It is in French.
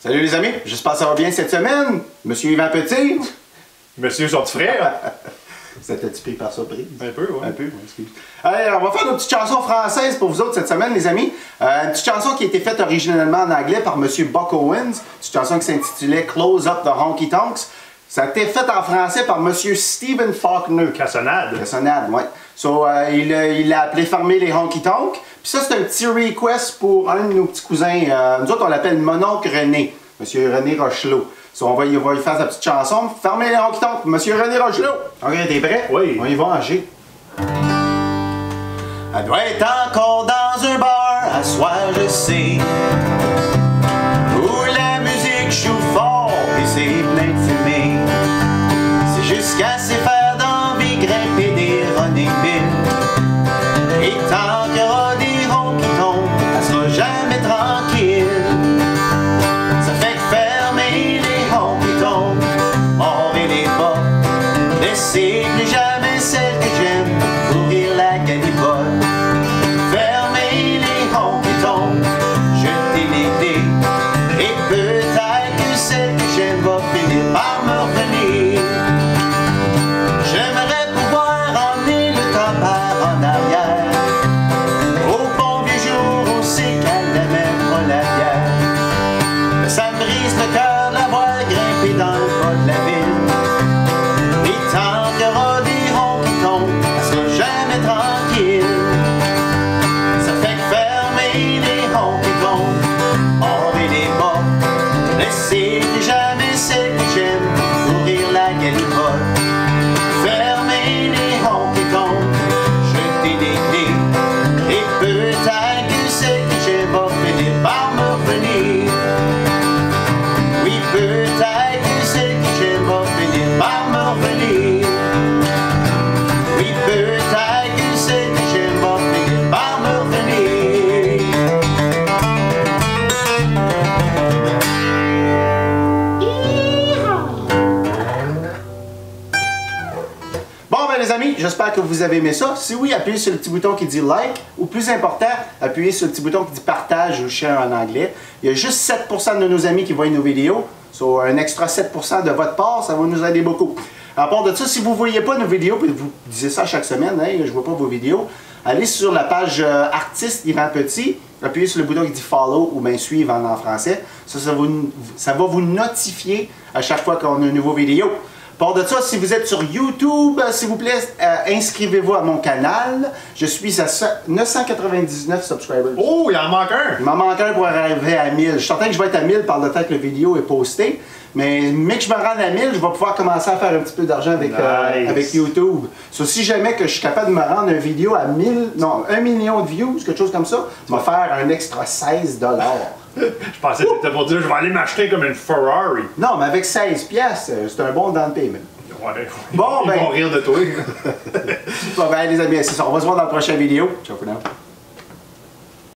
Salut les amis, j'espère que ça va bien cette semaine. Monsieur Yvan Petit. Monsieur son petit frère. Ça t'a pris par surprise? Un peu, oui. Un peu, oui, excuse. Allez, on va faire nos petites chansons françaises pour vous autres cette semaine, les amis. Une petite chanson qui a été faite originellement en anglais par Monsieur Buck Owens. Une petite chanson qui s'intitulait Close Up the Honky Tonks. Ça a été fait en français par Monsieur Stephen Faulkner. Cassonade. Cassonade, oui. So, il l'a appelé Fermer les Honky Tonks. Puis ça, c'est un petit request pour un de nos petits cousins. Nous autres, on l'appelle mon oncle René. Monsieur René Rochelot. So, on va y faire sa petite chanson. Fermez les honky tonks, Monsieur René Rochelot. Ok, t'es prêt? Oui. On y va en G. Elle doit être encore dans un bar, à soir, je sais. Où la musique joue fort et c'est plein de fumée. C'est jusqu'à s'y faire d'envie grimper des running bills. Et tant qu'il y aura des honky tonks, elle sera jamais tranquille. Ça fait que fermer les honky tonks, enlever les bas, laisser plus jamais celle que j'aime ouvrir la calipote. Fermer les honky tonks, jeter les dés, et peut-être que celle que j'aime va finir par me revenir. J'aimerais pouvoir emmener le temps par en arrière, au bon vieux jour où c'est qu'elle n'aimait pas la bière. Mais ça me brise le cœur de la voir grimper dans le bas de la ville. Et tant qu'il y aura des honky tonks, elle sera jamais tranquille. Ça fait que fermer les honky tonks, enlever les bas, laisser plus jamais celle que j'aime ouvrir la galipote. Fermer les honky tonks, jeter des clés, et peut-être que celle que j'aime va finir par me revenir. Oui, peut-être que celle que j'aime va finir par me revenir. Oui, peut-être que celle que j'aime va finir par me revenir. Bon ben les amis, j'espère que vous avez aimé ça. Si oui, appuyez sur le petit bouton qui dit like, ou plus important, appuyez sur le petit bouton qui dit partage ou share en anglais. Il y a juste 7% de nos amis qui voient nos vidéos. So, un extra 7% de votre part, ça va nous aider beaucoup. À part de ça, si vous ne voyez pas nos vidéos, puis vous disiez ça chaque semaine, hey, je ne vois pas vos vidéos, allez sur la page artiste Yvan Petit, appuyez sur le bouton qui dit follow ou bien suivre en français. Ça va vous notifier à chaque fois qu'on a une nouvelle vidéo. À part de ça, si vous êtes sur YouTube, s'il vous plaît, inscrivez-vous à mon canal. Je suis à 999 subscribers. Oh, il en manque un! Il m'en manque un pour arriver à 1000. Je suis certain que je vais être à 1000 par le temps que la vidéo est postée. Mais que je me rende à 1000, je vais pouvoir commencer à faire un petit peu d'argent avec, nice. avec YouTube. So, si jamais que je suis capable de me rendre une vidéo à 1 million de views, quelque chose comme ça, je vais faire un extra 16 $. Je pensais que c'était pour dire je vais aller m'acheter comme une Ferrari. Non, mais avec 16 piastres, c'est un bon down payment. Ouais. Bon, Ils vont rire de toi. Bon, ben les amis, c'est ça. On va se voir dans la prochaine vidéo. Ciao for now.